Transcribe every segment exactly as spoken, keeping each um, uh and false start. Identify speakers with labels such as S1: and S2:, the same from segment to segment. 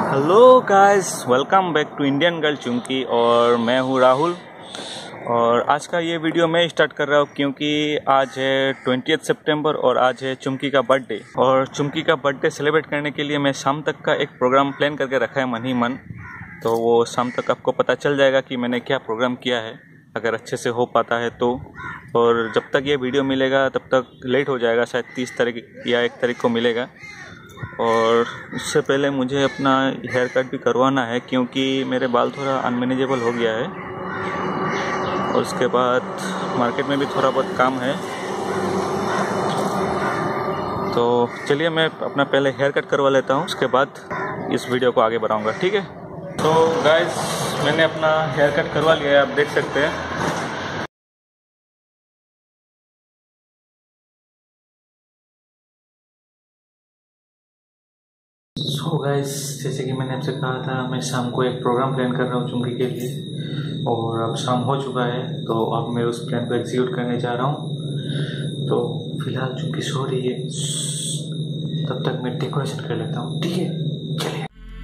S1: Hello guys, welcome back to Indian girl Chumki. और मैं हूँ राहुल। और आज का ये वीडियो मैं स्टार्ट कर रहा हूँ क्योंकि आज है ट्वेंटियथ सितंबर और आज है चुमकी का बर्थडे। और चुमकी का बर्थडे सेलिब्रेट करने के लिए मैं शाम तक का एक प्रोग्राम प्लान करके रखा है मन ही मन। तो वो शाम तक आपको पता चल जाएगा कि मैंने क्या प्रोग्राम किया है, अगर अच्छे से हो पाता है तो। और जब तक ये वीडियो मिलेगा तब तक लेट हो जाएगा, शायद तीस तारीख या एक तारीख को मिलेगा। और उससे पहले मुझे अपना हेयर कट भी करवाना है क्योंकि मेरे बाल थोड़ा अनमैनेजेबल हो गया है। और उसके बाद मार्केट में भी थोड़ा बहुत काम है। तो चलिए मैं अपना पहले हेयर कट करवा लेता हूँ, उसके बाद इस वीडियो को आगे बढ़ाऊँगा, ठीक है। तो गाइस, मैंने अपना हेयर कट करवा लिया है, आप देख सकते हैं। सो गाइस, जैसे कि मैंने आपसे कहा था, मैं शाम को एक प्रोग्राम प्लान कर रहा हूँ चुमकी के लिए। और अब शाम हो चुका है, तो अब मैं उस प्लान को एग्जीक्यूट करने जा रहा हूँ। तो फिलहाल चुमकी सो रही है, तब तक मैं डेकोरेशन कर लेता हूँ, ठीक है। चलिए।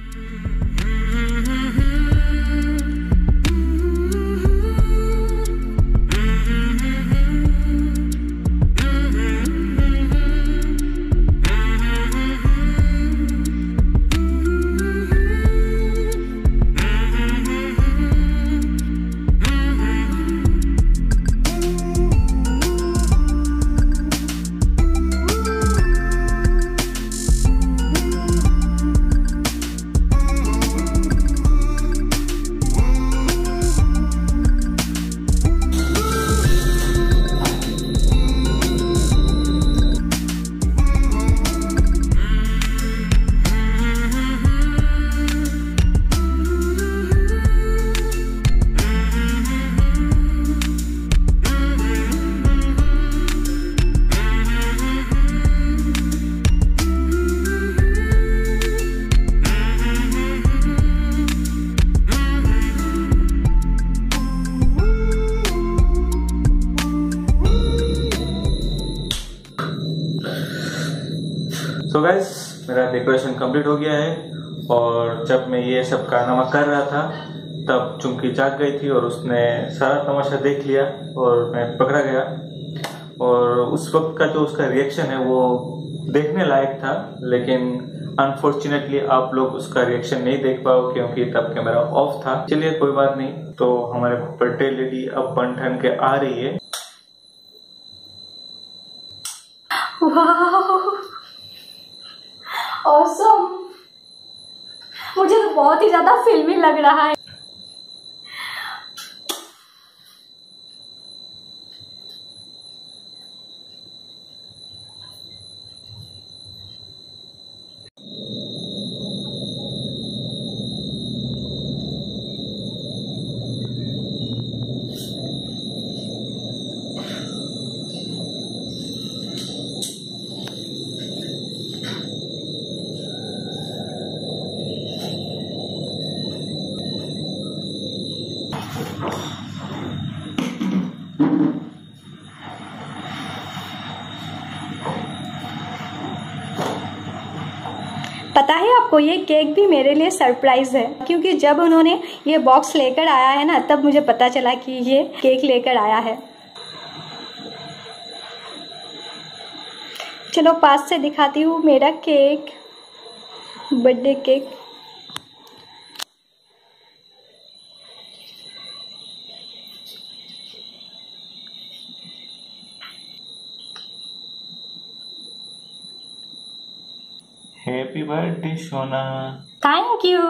S1: तो गाइस, मेरा डेकोरेशन कंप्लीट हो गया है। और जब मैं ये सब कारनामा कर रहा था तब चुमकी जाग गई थी और उसने सारा तमाशा देख लिया और मैं पकड़ा गया। और उस वक्त का जो उसका रिएक्शन है वो देखने लायक था, लेकिन अनफॉर्चुनेटली आप लोग उसका रिएक्शन नहीं देख पाओ क्योंकि तब कैमरा ऑफ था। चलिए, कोई बात नहीं। तो हमारे बर्थडे लेडी अब बन ठन के आ रही है।
S2: ऑसम, मुझे तो बहुत ही ज्यादा फिल्मी लग रहा है। पता है आपको, ये केक भी मेरे लिए सरप्राइज है क्योंकि जब उन्होंने ये बॉक्स लेकर आया है ना, तब मुझे पता चला कि ये केक लेकर आया है। चलो पास से दिखाती हूँ मेरा cake, birthday cake.
S1: Happy birthday Sona.
S2: Thank you.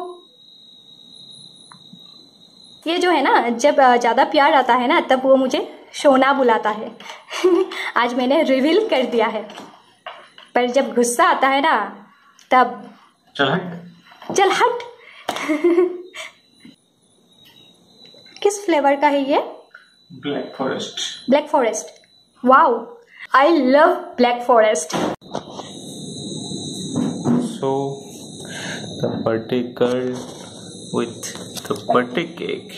S2: ये जो है ना, जब ज़्यादा प्यार आता है ना, तब वो मुझे सोना बुलाता है। आज मैंने रिवील कर दिया है, पर जब गुस्सा आता है ना, तब
S1: चल हट,
S2: चल हट। किस फ्लेवर का है ये?
S1: Black forest.
S2: Black forest. Wow, I love black forest.
S1: So the birthday girl with the birthday cake.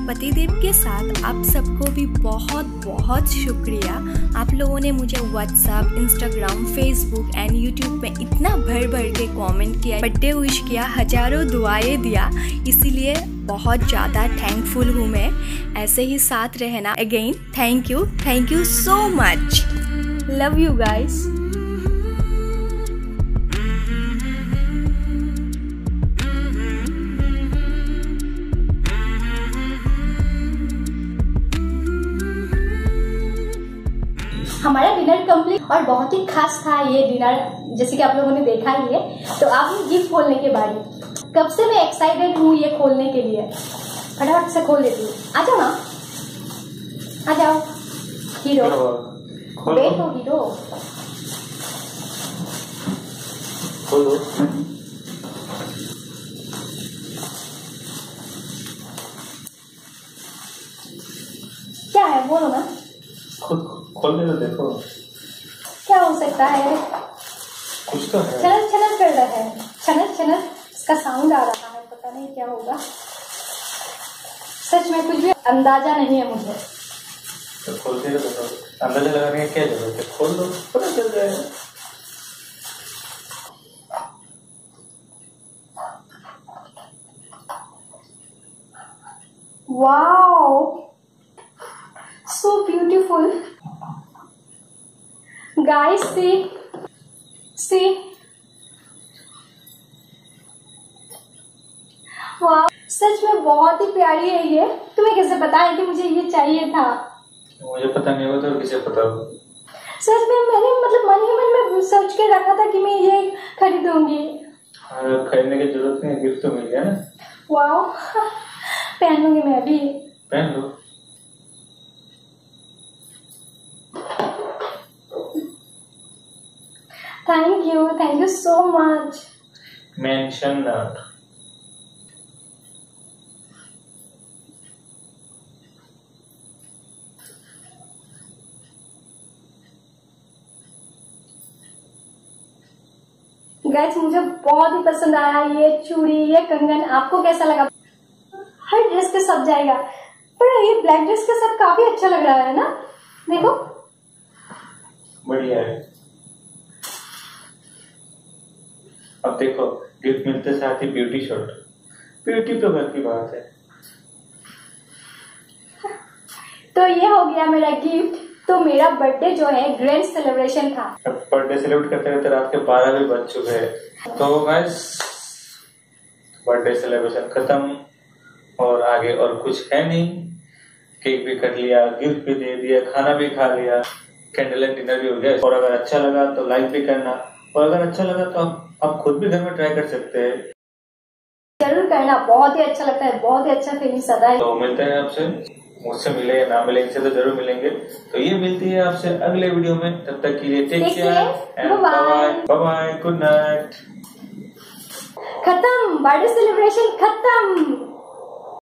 S2: पतिदेव के साथ आप सबको भी बहुत बहुत शुक्रिया। आप लोगों ने मुझे WhatsApp, Instagram, Facebook and YouTube पे इतना भर भर के कमेंट किया, बर्थडे विश किया, हजारों दुआएं दिया, इसीलिए बहुत ज़्यादा थैंकफुल हूँ मैं। ऐसे ही साथ रहना। Again thank you, thank you so much. Love you guys. हमारा डिनर कंप्लीट और बहुत ही खास था ये डिनर, जैसे कि आप लोगों ने देखा ही है। तो आप गिफ्ट खोलने के बारे कब से मैं एक्साइटेड हूँ ये खोलने के लिए। फटाफट से खोल देती हूँ। आ जाओ ना, आ जाओ हीरो, बैठो हीरो।
S1: खोलो।
S2: क्या है बोलो ना।
S1: खुद खोलने तो देखो
S2: क्या हो सकता है।
S1: कुछ तो है।
S2: छनक छनक कर रहा है, छनक छनक इसका साउंड आ रहा है, पता नहीं क्या होगा। सच में कुछ भी अंदाजा नहीं है मुझे।
S1: तो खोल के देखो, अंदाजा लगाने की क्या जरूरत है, खोल दो पता चल जाएगा।
S2: Wow, so beautiful guys, see see वाह, सच में बहुत ही प्यारी है ये। तुम्हें कैसे पता है कि मुझे ये चाहिए था?
S1: मुझे पता नहीं होता तो किसे पता हो।
S2: सच में मैंने मतलब मन ही मन में सोच के रखा था कि मैं ये खरीदूंगी।
S1: हाँ, खरीदने की जरूरत नहीं, गिफ्ट तो मिल गया ना।
S2: वाओ, पहन लूंगी मैं अभी।
S1: पहन लो।
S2: Thank you, thank you so much.
S1: Mention that.
S2: Guys मुझे बहुत ही पसंद आया ये चूड़ी, ये कंगन। आपको कैसा लगा? हर ड्रेस पे सब जाएगा, पर ये ब्लैक ड्रेस के साथ काफी अच्छा लग रहा है ना। देखो
S1: बढ़िया है। अब देखो गिफ्ट मिलते साथ ही ब्यूटी शॉट, ब्यूटी तो घर की बात है।
S2: तो ये हो गया मेरा गिफ्ट। तो मेरा बर्थडे जो है ग्रैंड सेलिब्रेशन था।
S1: बर्थडे सेलिब्रेट करते करते रात के बारह भी बज चुके हैं। तो गाइस बर्थडे सेलिब्रेशन खत्म और आगे और कुछ है नहीं। केक भी कट लिया, गिफ्ट भी दे दिया, खाना भी खा लिया, कैंडल एंड डिनर भी हो गया। और अगर अच्छा लगा तो लाइक भी करना, और अगर अच्छा लगा तो आप, आप खुद भी घर में ट्राई कर सकते हैं।
S2: जरूर करना, बहुत ही अच्छा लगता है, बहुत ही अच्छा फीलिंग्स आता है।
S1: तो मिलते हैं आपसे, मुझसे मिले या ना मिले, इनसे तो जरूर मिलेंगे। तो ये मिलती है आपसे अगले वीडियो में। तब तक के लिए take care and bye bye, bye bye, good night.
S2: खत्म, बर्थडे सेलिब्रेशन खत्म।